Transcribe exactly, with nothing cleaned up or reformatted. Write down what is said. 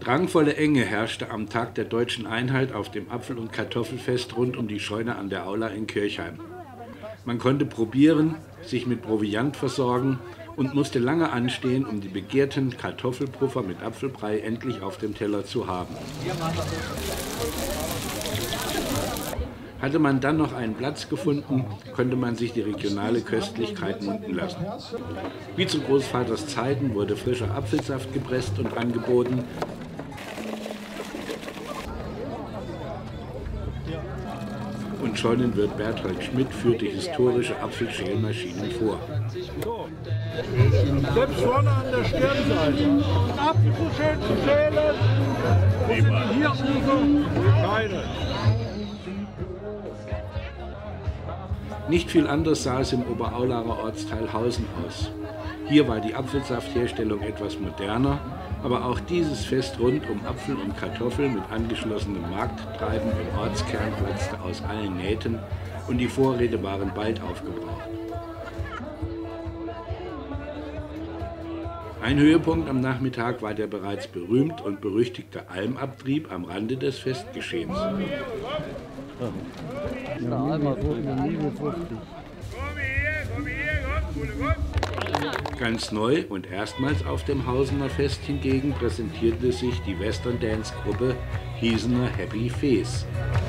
Drangvolle Enge herrschte am Tag der Deutschen Einheit auf dem Apfel- und Kartoffelfest rund um die Scheune an der Aula in Kirchheim. Man konnte probieren, sich mit Proviant versorgen und musste lange anstehen, um die begehrten Kartoffelpuffer mit Apfelbrei endlich auf dem Teller zu haben. Hatte man dann noch einen Platz gefunden, konnte man sich die regionale Köstlichkeit munden lassen. Wie zu Großvaters Zeiten wurde frischer Apfelsaft gepresst und angeboten. Und Scheunenwirt Berthold Schmidt führte historische Apfelschälmaschinen vor. Selbst vorne an der Stirnseite. Apfel so schön zu schälen. Wo sind die hier oben? Keine. Nicht viel anders sah es im Oberaularer Ortsteil Hausen aus. Hier war die Apfelsaftherstellung etwas moderner, aber auch dieses Fest rund um Apfel und Kartoffel mit angeschlossenem Markttreiben im Ortskern platzte aus allen Nähten und die Vorräte waren bald aufgebraucht. Ein Höhepunkt am Nachmittag war der bereits berühmt und berüchtigte Almabtrieb am Rande des Festgeschehens. Ganz neu und erstmals auf dem Hausener Fest hingegen präsentierte sich die Western Dance Gruppe Hiesener Happy Face.